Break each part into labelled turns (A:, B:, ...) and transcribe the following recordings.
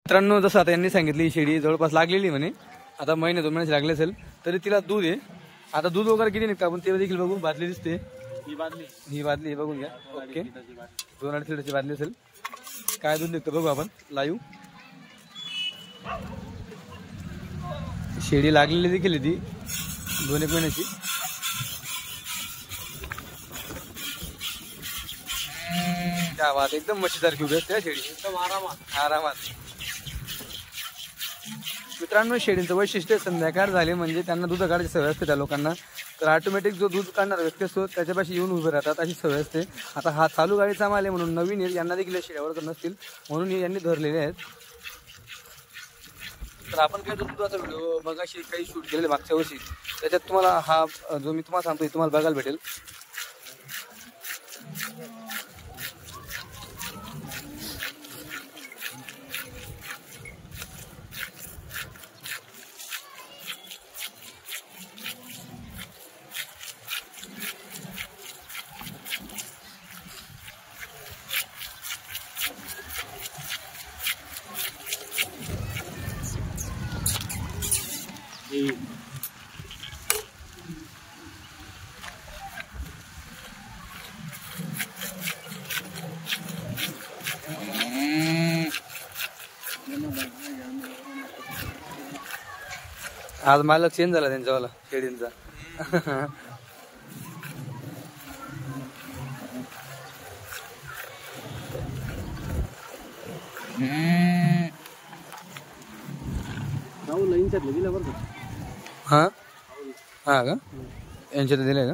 A: मित्रांनो जसं आता यांनी सांगितली ही शेळी जवळपास लागलेली म्हणे, आता महिने 2 महिन्याची लागले असेल तरी तिला दूध आहे. आता दूध वगैरे किती निघतं आपण ते देखील बघू. बादली दिसते, ही बादली बघून घ्या. ओके 2-2.5 लिटरची बादली असेल. काय दूध निघतं बघू आपण लाईव्ह. शेळी लागलेली देखील आहे ती 2-1 महिन्याची. क्या बात, एकदम मच्छीसारखी उभी असते शेळी, एकदम आरामात. मित्रांनो शेळींचं वैशिष्ट्य संध्याकाळ झाले म्हणजे त्यांना दूध काढायची सवय असते त्या लोकांना, तर ऑटोमॅटिक जो दूध काढणारा व्यक्ती असतो त्याच्यापाशी येऊन उभे राहतात अशी सवय असते. आता हा चालू गाडीचा माल आहे म्हणून नवीन यांना देखील शेळ्यावर नसतील म्हणून यांनी धरलेले आहेत. तर आपण काय दुधाचा व्हिडिओ मगाशी काही शूट केलेले मागच्या वर्षी, त्याच्यात तुम्हाला हा जो मी तुम्हाला सांगतोय तुम्हाला बघायला भेटेल. आज मालक चेंज झाला त्यांच्यावाला शेळींचा. हा हा का यांच्यात दिलंय का?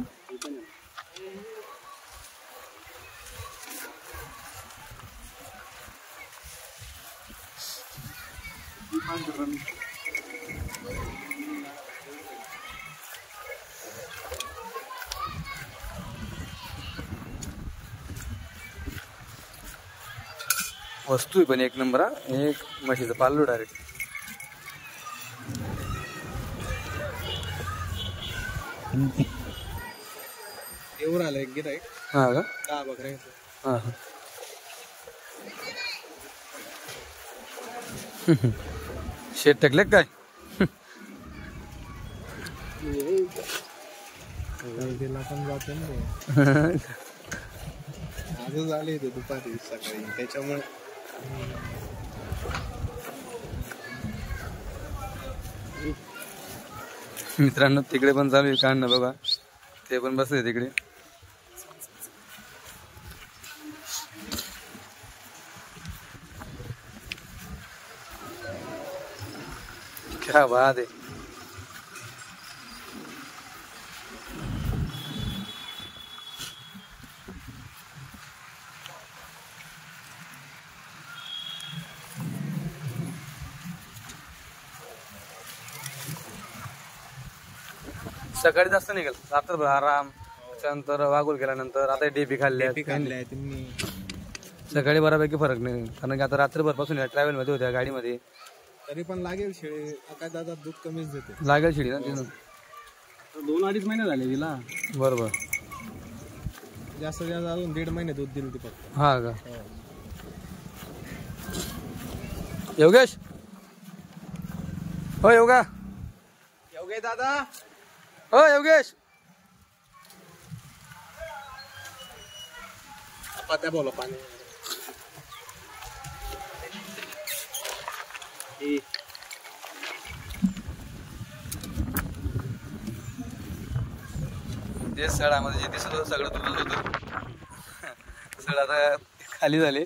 A: वस्तू आहे पण एक नंबर. एक म्हशीचं पाल्लू डायरेक्ट.
B: एवढं आलं एक गिराईक.
A: हा का?
B: 10 बकऱ्या.
A: हा शेत टाकले काय?
B: पण जाते ना आजच आले ते दुपारी सकाळी त्याच्यामुळे.
A: मित्रांनो तिकडे पण चालू आहे काढणं बघा, ते पण बसले तिकडे. क्या बात आहे. सकाळी जास्त निघेल, रात्रभर आराम. त्यानंतर वागूल केल्यानंतर आता डेपी खाल्ल्या. सकाळी बऱ्यापैकी फरक नाही कारण की आता रात्रभर पासून ट्रॅव्हल मध्ये होत्या गाडीमध्ये.
B: तरी पण लागेल शेळी. काय दादा दूध कमीच देते.
A: लागेल शेळी ना तिनं.
B: 2-2.5 महिने झाले तिला.
A: बरोबर.
B: जास्त अजून 1.5 महिने दूध दिलं ती फक्त.
A: हा का? योगेश हो योगा
B: दादा.
A: हो योगेश
B: पात्या बोला पाणी.
A: ते सडामध्ये जे दिसत होतं सगळं तुझं होतं. सड आता खाली झाले.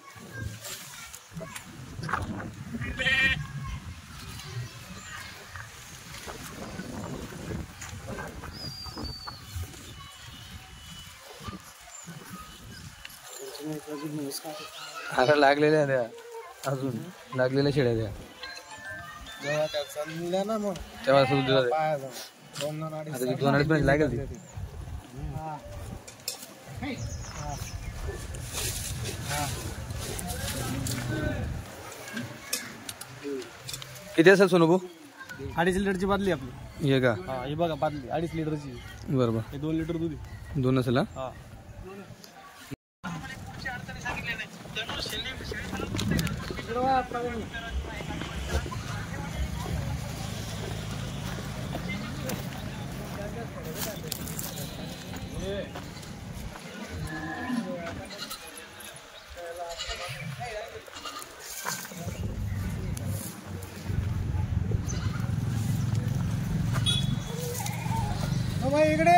A: आता लागलेल्या द्या, अजून लागलेल्या शेळ्या द्या. तेव्हा सुद्धा आता 2-2.5 महिने लागेल ती. किती असेल सोनू भाऊ?
B: 2.5 लिटरची बादली आपली.
A: हे का?
B: हे बघा बादली 2.5 लिटरची.
A: बरोबर.
B: हे 2 लिटर दूध आहे.
A: 2 असेल. हा
B: इकडे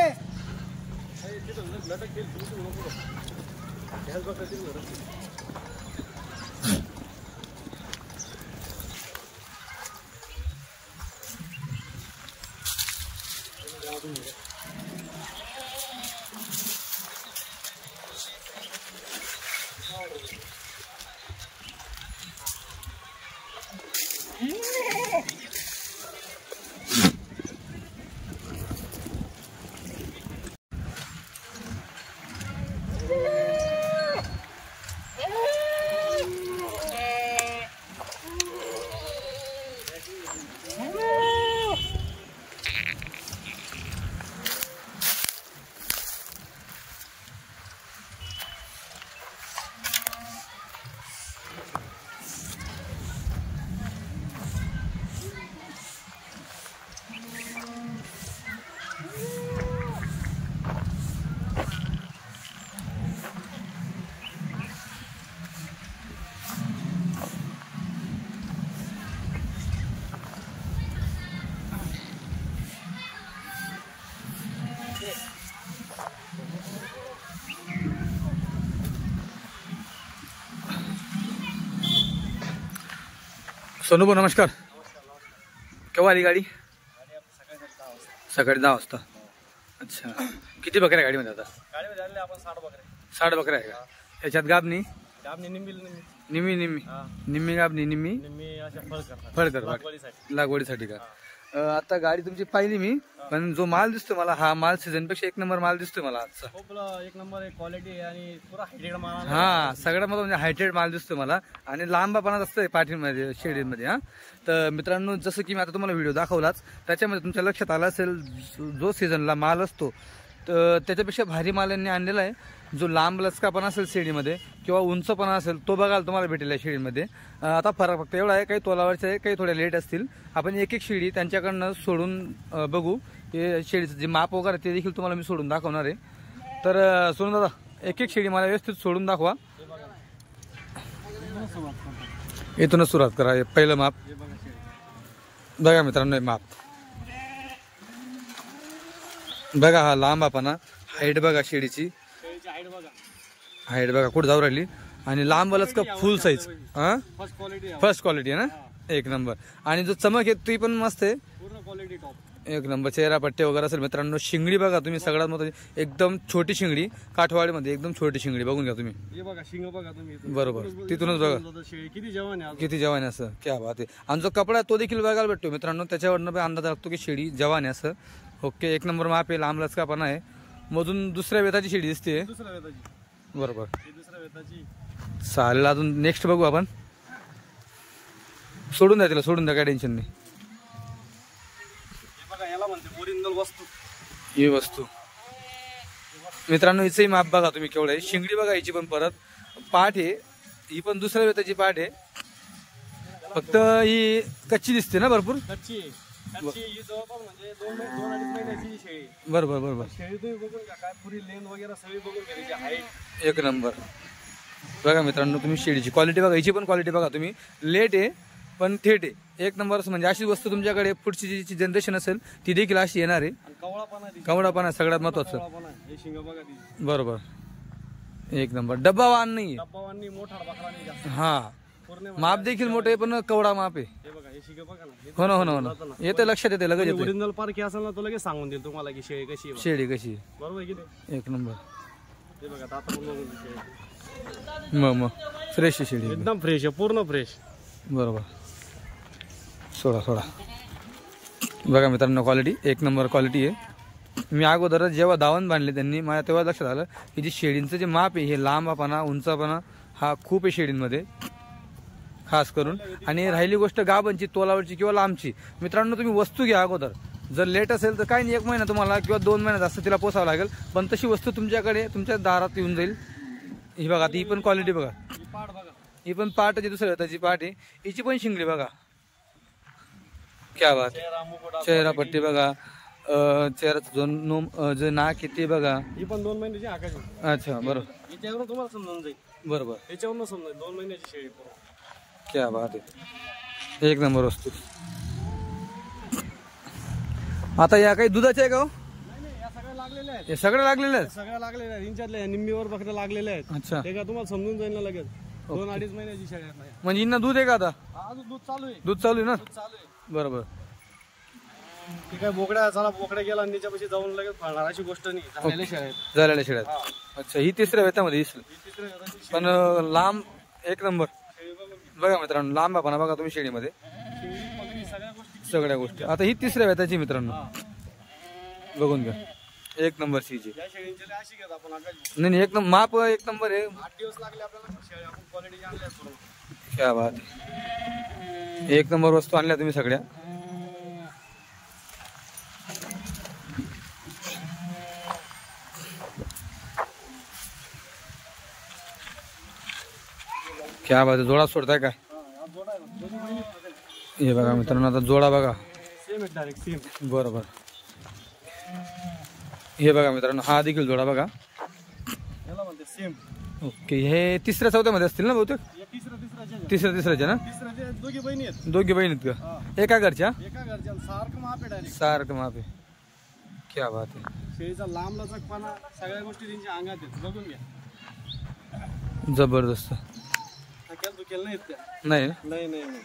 A: सोनू भाऊ नमस्कार. केव्हा आली गाडी? सकाळी 10 वाजता. अच्छा, किती बकऱ्या गाडीमध्ये आता?
B: गाडीमध्ये आणले आपण 60 बकरे.
A: 60 बकऱ्या आहे का? याच्यात गाबनी
B: निम्मी
A: निम्मी निम्मी निम्मी गाबनी निम्मी
B: निम्मी अशा
A: फळकर लागवडीसाठी का? आता गाडी तुमची पाहिली मी, पण जो माल दिसतो मला हा माल सीझन पेक्षा एक नंबर माल दिसतोय मला आजचा.
B: खूप एक नंबर क्वालिटी आहे आणि पुरा हायटेड माल.
A: हा, सगळ्यात महत्त्वाचं म्हणजे हायटेड माल दिसतोय मला आणि लांबापणात असतंय पाठीमध्ये शेडीमध्ये. हा, तर मित्रांनो, जसं की मी आता तुम्हाला व्हिडिओ दाखवलाच त्याच्यामध्ये तुमच्या लक्षात आलं असेल, जो सीझनला माल असतो तर त्याच्यापेक्षा भारी माल यांनी आणलेला आहे. जो लांब लचकापणा असेल शेडीमध्ये किंवा उंचपणा असेल तो बघायला तुम्हाला भेटेल या शेडीमध्ये. आता फरक फक्त एवढा आहे, काही तोलावरचे आहे, काही थोड्या लेट असतील. आपण एक एक शेडी त्यांच्याकडनं सोडून बघू. हे शेडीचं जे माप वगैरे ते देखील तुम्हाला मी सोडून दाखवणार आहे. तर सोडून दादा, एक एक शेडी मला व्यवस्थित सोडून दाखवा. इथूनच सुरुवात करा. हे पहिलं माप बघा मित्रांनो, हे माप बघा. हा लांबापणा, हाईट बघा शेडीची, हाईट बघा कुठं जाऊ राहिली. आणि लांबलच का फुल साईज. हा, फर्स्ट क्वालिटी आहे ना, एक नंबर. आणि जो चमक आहे ती पण मस्त आहे, एक नंबर. चेहरा पट्टे वगैरे असेल मित्रांनो. शिंगडी बघा तुम्ही, सगळ्यात महत्त्वाची एकदम छोटी शिंगडी, काठवाडीमध्ये एकदम छोटी शिंगडी बघून घ्या तुम्ही. बरोबर, तिथूनच बघा किती जवान आहे असं. क्या बात आहे. आणि जो कपडा तो देखील बघायला भेटतो मित्रांनो, त्याच्यावरनं पण अंदाज लागतो की शेडी जवान आहे असं. ओके, एक नंबर माप आहे, लांब लचकापणा आहे. मधून दुसऱ्या वेताची शेडी दिसते. बरोबर, चालेल. अजून नेक्स्ट बघू आपण. सोडून द्या तिला, सोडून द्या, काय टेन्शन नाही. ही वस्तू मित्रांनो, हिचंही माप बघा तुम्ही केवढं आहे. शिंगडी बघा हिची पण, परत पाठ आहे, ही पण दुसऱ्या वेताची पाठ आहे. फक्त ही कच्ची दिसते ना, भरपूर. बरोबर बरोबर, एक नंबर. बघा मित्रांनो, तुम्ही शेडीची क्वालिटी बघा, हिची पण क्वालिटी बघा तुम्ही. लेट आहे पण थेट आहे, एक नंबर. म्हणजे अशी वस्तू तुमच्याकडे पुढची जी जनरेशन असेल ती देखील अशी येणार आहे. कवडापणा सगळ्यात महत्वाचं. बरोबर, एक नंबर. डब्बा वाहन नाही, हा, माप देखील मोठे पण कवडा माप आहे. हो ना, हो ना, हो ना, येते लक्षात येते लगेच.
B: ओरिजिनल पार्क असेल ना, तो लगेच सांगून देईल तुम्हाला की शेळी कशी आहे.
A: शेळी कशी,
B: बरोबर की
A: एक नंबर. मग फ्रेश आहे शेळी,
B: एकदम फ्रेश आहे, पूर्ण फ्रेश.
A: बरोबर. सोडा सोडा. बघा मित्रांनो, क्वालिटी एक नंबर क्वालिटी आहे. मी अगोदर जेव्हा दावण बांधले त्यांनी, मला तेव्हा लक्षात आलं की जे शेळींचं जे माप आहे हे लांबापणा उंचापणा हा खूप आहे शेळींमध्ये खास करून. आणि राहिली गोष्ट गाबांची, तोलावरची किंवा लांबची, मित्रांनो तुम्ही वस्तू घ्या अगोदर. जर लेट असेल तर काही नाही, 1 महिना तुम्हाला किंवा 2 महिना जास्त तिला पोसावं लागेल, पण तशी वस्तू तुमच्याकडे तुमच्या दारात येऊन जाईल. ही बघा, ती पण क्वालिटी बघा, ही पण पाठ आहे, दुसऱ्या त्याची पाठ आहे. हिची पण शिंगडी बघा, क्या बात. चेहरा पट्टी बघा, चेहऱ्याचं जो नाक आहे ते बघा.
B: ही पण 2 महिन्याची आकाश.
A: अच्छा बरोबर.
B: याच्यावरून तुम्हाला समजून जाईल.
A: बरोबर.
B: याच्यावरून समजेल 2 महिन्याची शेळी.
A: क्या बात आहे. एक नंबर वस्तू. आता या काही दुधाचे आहे का हो?
B: या सगळ्या लागलेल्या आहेत.
A: हे सगळे लागलेले आहेत.
B: सगळ्या लागलेल्या आहेत. इंच्यातल्या निम्मीवर बकऱ्या लागलेल्या आहेत.
A: अच्छा.
B: ते का तुम्हाला समजून जाईल ना लगेच. 2-2.5 महिन्याची शेळी आहे.
A: म्हणजे यांना दूध आहे का आता?
B: अजून दूध चालू आहे.
A: दूध चालू आहे ना?
B: दूध चालू आहे.
A: बरोबर.
B: ठीक आहे. बोकड्या चला बोकड्या गेला आणि त्याच्यापाशी जाऊन लगेच फाळणार अशी गोष्ट नाही. झालेल्या शेळ्या आहेत.
A: झालेल्या शेळ्यात. अच्छा ही तिसऱ्या वेतामध्ये दिसली. पण लांब एक नंबर. बघा मित्रांनो लांब आपण बघा तुम्ही शेळीमध्ये सगळ्या गोष्टी. आता ही तिसऱ्या वेताची मित्रांनो बघून घ्या. एक नंबर सीजी. नाही एक नंबर माप एक नंबर आहे.
B: 8 दिवस लागले आपल्याला शेळ्या आपण क्वालिटी आणल्या पूर्ण.
A: क्या बात आहे. एक नंबर वस्तू आणल्या तुम्ही सगळ्या. क्या बात आहे. जोडा सोडताय काय? हे बघा मित्रांनो आता जोडा बघा.
B: सेम आहे डायरेक्ट सेम.
A: बरोबर. हे बघा मित्रांनो हा देखील जोडा बघा.
B: याला म्हणते सेम.
A: ओके. हे तिसऱ्या चौथ्यामध्ये असतील ना बहुतेक? तिसऱ्याच्या ना?
B: तिसऱ्याचे दोघी बहिणी आहेत.
A: दोघी बहीण आहेत का? एका घरच्या?
B: एका घरच्या. सारखं माप आहे डायरेक्ट.
A: सारखं माप आहे. क्या बात आहे.
B: शेळीचा लांब लचकपणा सगळ्या गोष्टी त्यांच्या अंगात आहेत. बघून घ्या.
A: जबरदस्त.
B: थकेल दुखेल नाही त्या.
A: नाही ना?
B: नाही नाही नाही.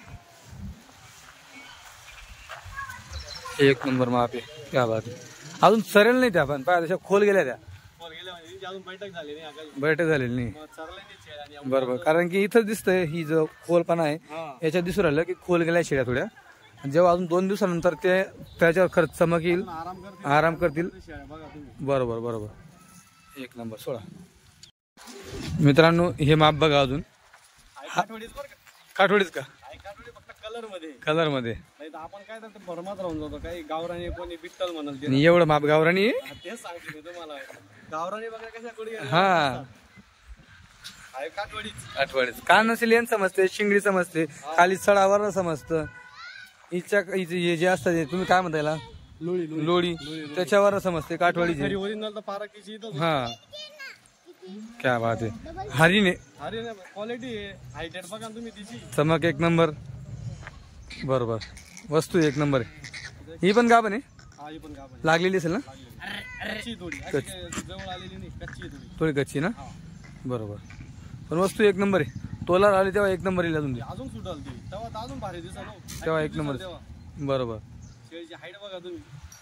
A: एक नंबर माप आहे. क्या बात आहे. अजून सरेल नाही त्या पण पाय तशा खोल गेल्या त्या.
B: वर गेल्या म्हणजे त्यांची अजून बैठक झाली नाही. आकाश
A: बैठक झालेली नाही.
B: मग चरलाय ते शेळ्या आणि
A: बरोबर. कारण की इथं दिसतंय ही जो खोलपणा आहे याच्यात दिसून राहिलं की खोल गेल्या शेळ्या थोड्या. जेव्हा अजून 2 दिवसानंतर ते त्याच्यावर खर्च चमक येईल. आराम करतील.
B: शेळ्या बघा तुम्ही.
A: बरोबर बरोबर. एक नंबर. 16 मित्रांनो हे माप बघा. अजून
B: काठवडीच बरं का.
A: काठवडीच का?
B: काठवडी फक्त कलर मध्ये.
A: कलर मध्ये.
B: नाही तर आपण काय तर भरमात राहून जातो. काही गावरानी कोणी बिट्टल म्हणाल ते.
A: आणि एवढं माप गावरानी.
B: तेच सांगते मी तुम्हाला. गावरानी बघा कशा कोणी.
A: हा
B: काठवडीच.
A: आठवडीच. कान नसेल यांना समजते. शिंगडी समजते. खाली सडावर समजतं. हे जे असतात ते तुम्ही काय म्हणता याला?
B: लोळी.
A: लोळी. त्याच्यावर समजते काठवाडीची.
B: ओरिजिनल तर पाराकीची इथं.
A: हा. क्या बात आहे. हरीने
B: अरे क्वालिटी आहे. हायटेड बघा तुम्ही तिची.
A: चमक एक नंबर. बरोबर. वस्तू एक नंबर आहे. ही पण गाभण आहे.
B: हा ही पण गाभण
A: लागलेली असेल ना?
B: कच्ची थोडी. जवळ आलेली नाही. कच्ची थोडी.
A: थोडी कच्ची ना? बरोबर. पण वस्तू एक नंबर आहे. तोला आली तेव्हा एक नंबर येईल.
B: अजून सुटाल ती तेव्हा तर अजून भारी दिसा.
A: तेव्हा एक नंबर. बरोबर.
B: शेळीची हाईट बघा तुम्ही.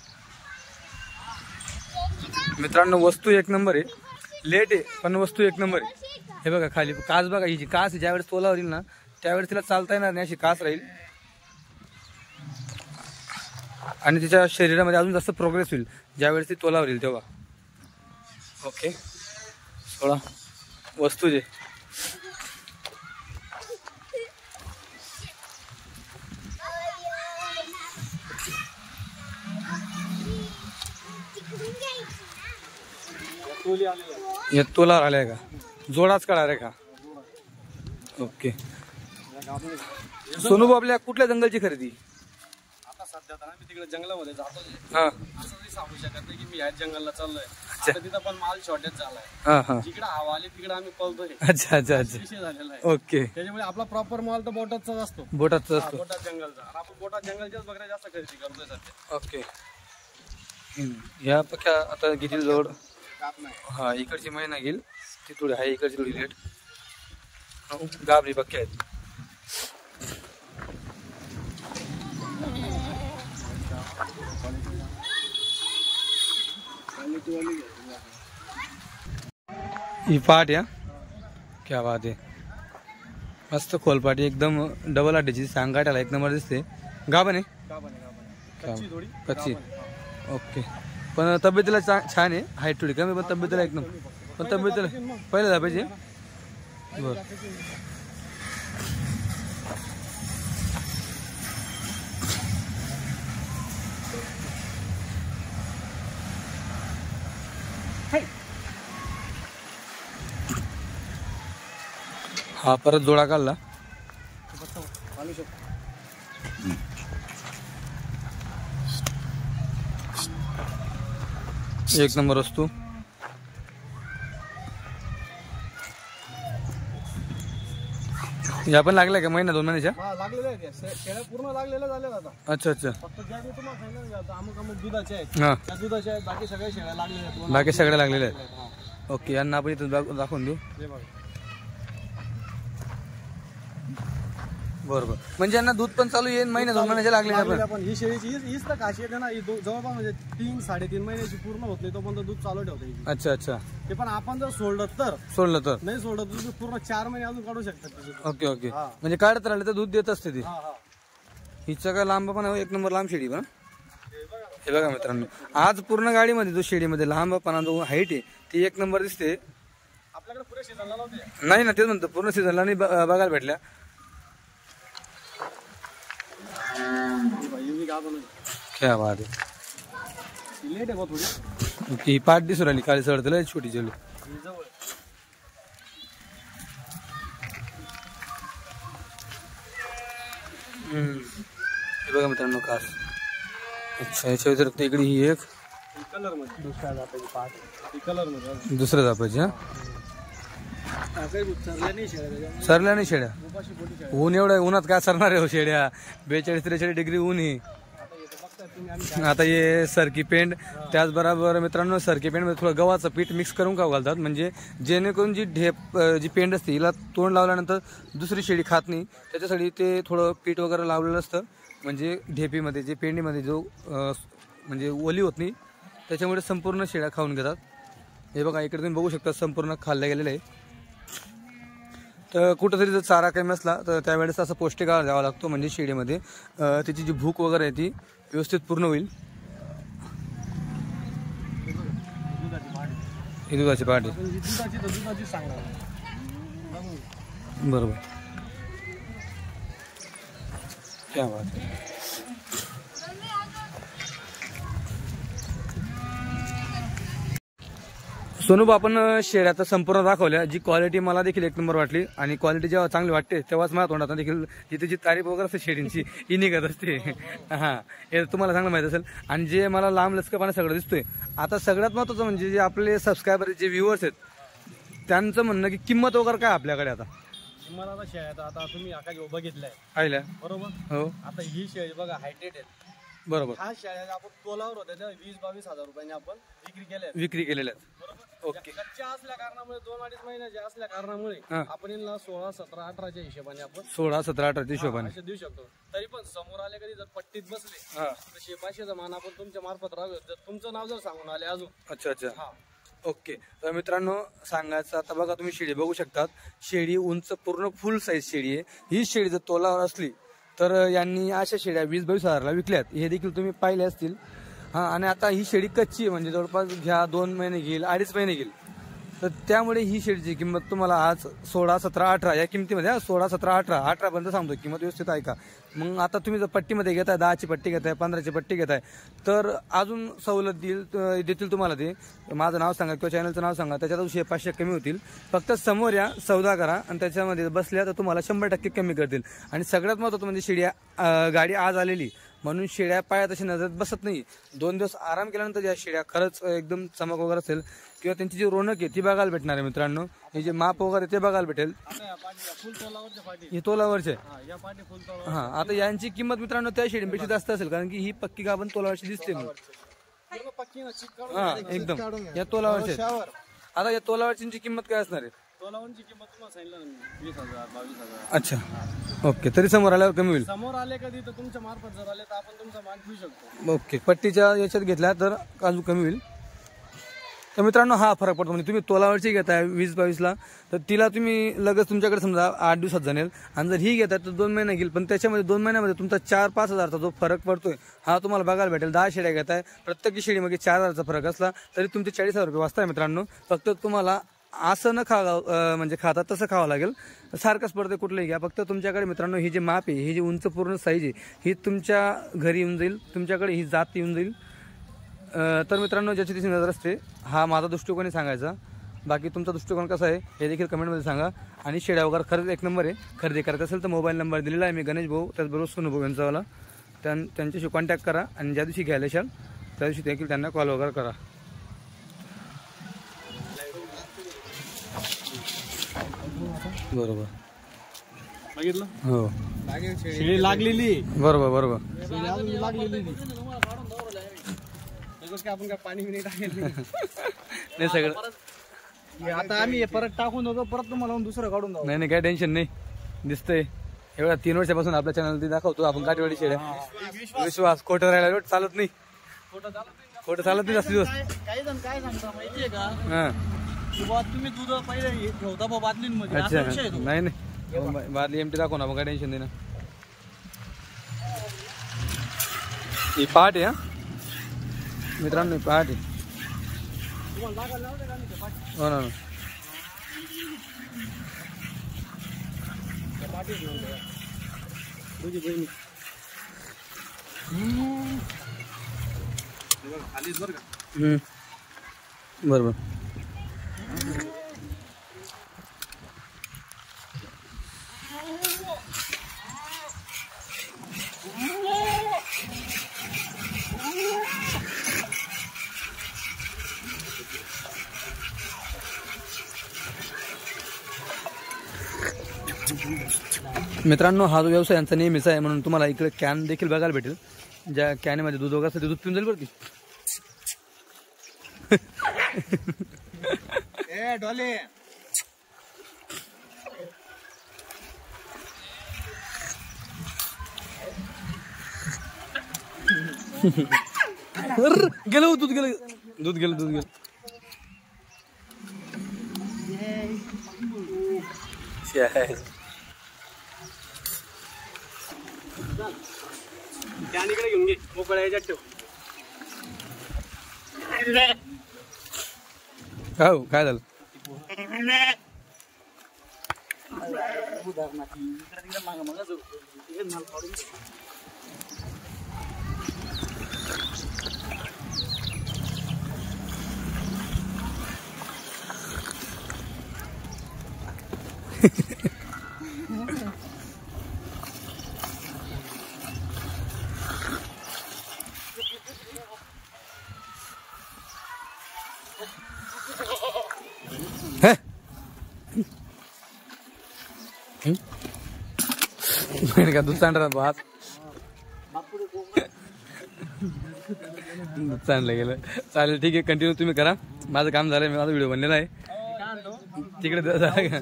A: मित्रांनो वस्तू एक नंबर आहे. लेट आहे पण वस्तू एक नंबर आहे. हे बघा खाली कास बघा. ही जी कास ज्यावेळेस तोलावर येईल ना त्यावेळेस तिला चालता येणार नाही अशी कास राहील. आणि तिच्या शरीरामध्ये अजून जास्त प्रोग्रेस होईल ज्यावेळेस ती तोलावर येईल तेव्हा. ओके. 16 वस्तू जे या तोलावर आलाय का? जोडाच काढा रे का? ओके. सोनू आपल्या कुठल्या जंगलची खरेदी?
B: आता सध्या तर मी तिकडे जंगलामध्ये जातो.
A: हा.
B: असं नाही सांगू शकत नाही की मी ह्याच जंगलला चाललोय. आता तिथं पण माल शॉर्टेज झालाय.
A: हा हा.
B: जिकडे हवा आली तिकडे आम्ही पळतोय.
A: अच्छा अच्छा अच्छा.
B: विषय झालेला आहे.
A: ओके.
B: त्याच्यामुळे आपला प्रॉपर माल तर बोटाचाच असतो.
A: बोटाचा असतो.
B: बोटात जंगलचा. आणि आपण बोटात जंगलच्याच बकऱ्या जास्त खरेदी करतोय सध्या.
A: ओके. ह्या पक्या आता किती जवळ?
B: काप नाही.
A: हा इकडची महिना घेईल ती थोडी आहे. इकडची थोडी लेट. गाबरी पक्के आहेत. ही पाट या. क्या बात आहे. मस्त खोलपाटी एकदम डबल आटीची. सांगाटाला एक नंबर दिसते. गाभण आहे. कच्ची. ओके. पण तब्येतीला छान आहे. हाईट थोडी कमी पण तब्येतीला एक नंबर. पण तब्येतीला पहिलं दाबायचे. बरं. हा परत जोडा काढला.
B: चालू शकतो.
A: एक नंबर वस्तू. या पण लागल्या का महिना 2 महिन्याच्या?
B: लागलेल्या आहेत शेळ्या पूर्ण लागलेल्या झाल्या आता.
A: अच्छा अच्छा.
B: फक्त ज्या मी तुम्हाला सांगितलं अमुक दुधाच्या आहेत
A: हा
B: त्या दुधाच्या आहेत. बाकी सगळ्या शेळ्या लागलेल्या आहेत.
A: बाकी सगळ्या लागलेल्या आहेत. ओके. यांना आपण इथं दाखवून देऊ.
B: हे बघा.
A: बरोबर. म्हणजे यांना दूध पण चालू येईल महिना 2 महिन्याच्या लागलेल्या
B: पण ही शेळीची हीच तर खासियत आहे ना. ही जवळपास म्हणजे 3-3.5 महिन्याची पूर्ण होत नाही तोपर्यंत दूध चालू ठेवता येईल.
A: अच्छा अच्छा.
B: ते पण आपण जर सोडलं तर नाही सोडलं तर तुम्ही पूर्ण 4 महिने अजून काढू शकता.
A: Okay okay. म्हणजे काढत राहिले तर दूध देत असते ती. हिचं काय लांब पण एक नंबर लांब शेळी पण. हे बघा मित्रांनो, आज पूर्ण गाडीमध्ये जो शेळीमध्ये लांबपणा जो हाईट आहे ती एक नंबर दिसते.
B: आपल्याकडे पुरे सीझनला नव्हते.
A: नाही ना, तेच म्हणतो पूर्ण सीझनला नाही बघायला भेटल्या. क्या बात आहे.
B: लेट आहे थोडी.
A: ही पाठ दिसून राहिली काळी सड त्याला छोटी चलू. हे बघा मित्रांनो कास. अच्छा, याच्या व्यतिरिक्त इकडे ही एक
B: कलर मध्ये दुसऱ्या जापाची पाठ कलर मध्ये
A: दुसऱ्या जापाची. हा सरल्या नाही शेड्या. ऊन एवढं उन्हात काय सरणार आहे शेड्या. 42-43 डिग्री ऊन आहे. आता हे सरकी पेंट त्याचबरोबर मित्रांनो सरकी पेंट मध्ये थोडं गव्हाचं पीठ मिक्स करून खाऊ घालतात. म्हणजे जेणेकरून जी पेंट असते हिला तोंड लावल्यानंतर दुसरी शेळी खात नाही त्याच्यासाठी ते थोडं पीठ वगैरे लावलेलं असतं. म्हणजे ढेपीमध्ये जे पेंडीमध्ये जो म्हणजे ओली होत नाही त्याच्यामुळे संपूर्ण शेळ्या खाऊन घेतात. हे बघा इकडे तुम्ही बघू शकता संपूर्ण खाल्ल्या गेलेलं आहे. तर कुठंतरी जर चारा कमी असला तर त्यावेळेस असं पौष्टिक आहार द्यावा लागतो. म्हणजे शेळीमध्ये त्याची जी भूक वगैरे आहे ती व्यवस्थित पूर्ण होईल. ही दुधाची पाट आहे. बरोबर. क्या बात आहे. सोनू आपण शेळ्या संपूर्ण दाखवल्या. जी क्वालिटी मला देखील एक नंबर वाटली आणि क्वालिटी जेव्हा चांगली वाटते तेव्हाच मला तोंडात देखील जिथे जी तारीफ वगैरे असते शेळींची ही निघत असते. हा हे तुम्हाला चांगलं माहिती असेल. आणि जे मला लांब लचकपणा सगळं दिसतोय. आता सगळ्यात महत्त्वाचं म्हणजे जे आपले सबस्क्रायबर जे व्ह्युअर्स आहेत त्यांचं म्हणणं की किंमत वगैरे काय आपल्याकडे आता
B: किंमत आता शेळ्या आता तुम्ही आका बघितलाय
A: पाहिल्या
B: बरोबर. हो आता ही शेळी बघा हायटेड आहेत.
A: बरोबर.
B: हा शेळ्या आपण तोलावर होत्या त्या 20-22 हजार रुपयांनी आपण
A: विक्री केलेल्या
B: बरोबर. ओके. कच्च्या असल्या कारणामुळे 2-2.5 महिन्याच्या असल्या कारणामुळे आपण यांना 16, 17, 18च्या हिशोबाने आपण
A: 16, 17, 18च्या हिशोबाने
B: देऊ शकतो. तरी पण समोर आले कधी जर पट्टीत बसले तर 100-500चा मान आपण तुमच्या मार्फत राहू. जर तुमचं नाव जर सांगून आले अजून. अच्छा अच्छा.
A: ओके. तर मित्रांनो सांगायचं आता बघा तुम्ही शेळी बघू शकतात. शेळी उंच पूर्ण फुल साईज शेळी आहे. ही शेळी जर तोलावर असली तर यांनी अशा शेळ्या 20-22 हजारला विकल्यात. हे देखील तुम्ही पाहिले असतील. हा आणि आता ही शेळी कच्ची आहे म्हणजे जवळपास घ्या 2 महिने घेईल 2.5 महिने घेईल. तर त्यामुळे ही शेळीची किंमत तुम्हाला आज 16, 17, 18 या किमतीमध्ये 16, 17, 18 पर्यंत सांगतो. किंमत व्यवस्थित आहे का. मग आता तुम्ही जर पट्टीमध्ये घेताय 10ची पट्टी घेताय 15ची पट्टी घेताय तर अजून सवलत देतील तुम्हाला. ते माझं नाव सांगा किंवा चॅनलचं नाव सांगा त्याच्यात 100-500 कमी होतील. फक्त समोर या सौदा करा आणि त्याच्यामध्ये बसल्या तर तुम्हाला 100% कमी करतील. आणि सगळ्यात महत्त्वाचं म्हणजे शेळी गाडी आज आलेली म्हणून शेळ्या पायात अशी नजर बसत नाही. 2 दिवस आराम केल्यानंतर या शेळ्या खरंच एकदम चमक वगैरे असेल किंवा त्यांची जी रोनक आहे ती बघायला भेटणार आहे मित्रांनो. हे जे माप वगैरे ते बघायला भेटेल. हे तोलावरचे. हा आता यांची किंमत मित्रांनो त्या शेळींपेक्षा जास्त असेल कारण की ही पक्की गाभण तोलावरची दिसते. हा एकदम या तोलावरचे. आता या तोलावरची किंमत काय असणार आहे.
B: तोलावरची किंमत तुम्हाला सांगितलं 20,000, 22,000.
A: अच्छा ओके. तरी समोर आल्यावर कमी होईल.
B: समोर आले कधी तर तुमच्या मार्फत जर आले तर आपण तुमचा मान घेऊ शकतो.
A: ओके. पट्टीच्या याच्यात घेतल्या तर अजून कमी होईल. तर मित्रांनो हा फरक पडतो. म्हणजे तुम्ही तोलावरची घेताय 20-22ला तर तिला तुम्ही लगेच तुमच्याकडे समजा 8 दिवसात जाणेल. आणि जर ही घेताय तर 2 महिने घेईल. पण त्याच्यामध्ये 2 महिन्यामध्ये तुमचा 4-5 हजारचा जो फरक पडतोय हा तुम्हाला बघायला भेटेल. 10 शेळ्या घेताय प्रत्येक शेळीमध्ये 4 हजारचा फरक असला तरी तुमचे 40,000 रुपये वाचताय मित्रांनो. फक्त तुम्हाला असं न म्हणजे खातात तसं खावं लागेल. सारखंच पडते कुठलंही घ्या. फक्त तुमच्याकडे मित्रांनो ही जी माप आहे ही जी उंच पूर्ण साईज आहे ही तुमच्या घरी येऊन जाईल. तुमच्याकडे ही जात येऊन जाईल. तर मित्रांनो ज्याची तिची नजर असते हा माझा दृष्टिकोन सांगायचा. बाकी तुमचा दृष्टिकोन कसा आहे हे देखील कमेंटमध्ये सांगा. आणि शेळ्या वगैरे खरंच एक नंबर आहे. खरेदी करायचं असेल तर मोबाईल नंबर दिलेला आहे मी गणेश भाऊ त्याचबरोबर सोनू भाऊ यांचावाला. त्यांच्याशी कॉन्टॅक्ट करा आणि ज्या दिवशी घ्यायला येशाल त्या दिवशी देखील त्यांना कॉल वगैरे करा. बरोबर
B: बघितलं
A: हो
B: शेळी लागलेली
A: बरोबर बरोबर
B: शेळी अजून लागलेली नाही. त्याच्यात काय आपण काय पाणी नाही टाकेल
A: नाही सगळं
B: आता आम्ही हे परत टाकून देतो परत तुम्हाला दुसरं काढून जाऊ.
A: नाही नाही काय टेन्शन नाही दिसतंय एवढा 3 वर्षापासून आपल्या चॅनल दाखवतो आपण काटेवाडी शेळ्या विश्वास खोटं राहायला चालत नाही खोटं चालत नाही जास्त दिवस
B: काही जण काय सांगता माहितीये का
A: हा
B: की बुवा तुम्ही दूध पहिले हे ठेवता बा बादलींमध्ये असा विषय आहे
A: अच्छा
B: तो.
A: नाही नाही बादली एमटी दाखव ना आपण काय टेन्शन नाही ना ही पहाट आहे हा मित्रांनो ही पहाट आहे
B: तुम्हाला दाखवायला लावते का आम्ही ते पाठी?
A: हो ना हो ना.
B: त्या पाठीच नव्हत्या. दोघी बहिणी. हे बघ, खालीच बरं का.
A: बरोबर मित्रांनो हा जो व्यवसाय यांचा नेहमीचा आहे म्हणून तुम्हाला इकडे कॅन देखील बघायला भेटेल ज्या कॅनमध्ये दूध वगैरे असतं ते दूध पिऊन जाईल बरं की
B: ए डॉले
A: गेलं दूध गेलं दूध गेलं दूध गेलं
B: त्याकडे घेऊन घे मोकळ्या याच्यात ठेव.
A: हो काय झालं का दूध सांडणार भात दूध सांडलं गेलं चालेल ठीक आहे कंटिन्यू तुम्ही करा माझं काम झालंय माझा व्हिडिओ बनलेला आहे तिकडे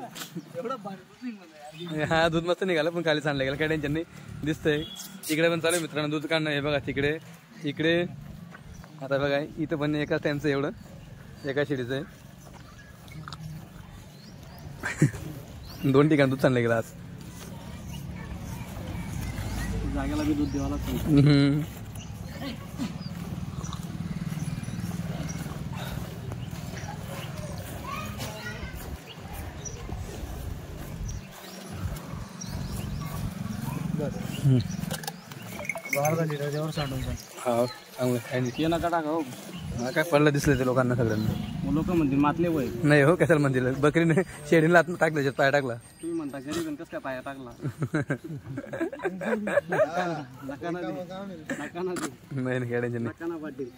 A: हा दूध मस्त निघालं पण खाली सांडलं गेलं काय टेन्शन नाही दिसतंय इकडे पण चालू आहे मित्रांनो दूध काढणं हे बघा तिकडे इकडे आता बघा इथं पण एकाच टाइमचं एवढं एका शिडीचं आहे 2 ठिकाणी दूध सांडलं गेलं आज
B: जागेला बी दूध द्यावं लागतं. बाहेर झाली त्याच्यावर सांडून
A: हा चांगलं काय नाही
B: नका टाका हो.
A: हा काय पडलं दिसलं ते लोकांना सगळ्यांना
B: लोक म्हणते मातले वय
A: नाही हो कशाला म्हणतील बकरीने शेडीला आत टाकलं त्याच्यात पाय टाकला
B: तुम्ही म्हणता गरीब कसं काय पाया टाकला नका ना दे. नका ना दे.
A: नाही नाही काय टेन्शन
B: नका ना पाटील.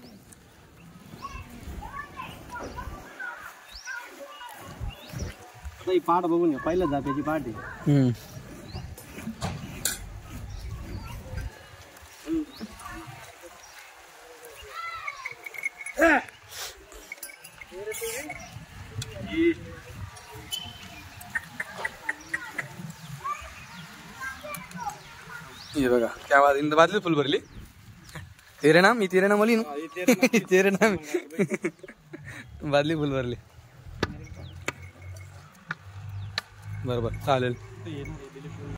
B: आता ही पाठ बघून घ्या पहिल्या जात्याची पाठ आहे.
A: नाही ये बघा क्या बात इन बादली फुल भरली तेरे नाम तेरे नाम बोली तेरे नाम बादली फुल भरली बरोबर चालेल